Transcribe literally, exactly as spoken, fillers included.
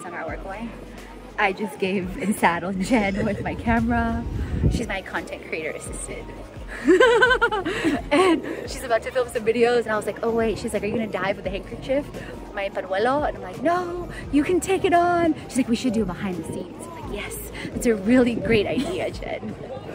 on our work way. I just gave and saddled Jen with my camera. She's my content creator assistant. And she's about to film some videos and I was like, oh wait, she's like, are you gonna dive with the handkerchief, my panuelo? And I'm like, no, you can take it on. She's like, we should do behind the scenes. I'm like, yes, it's a really great idea, Jen.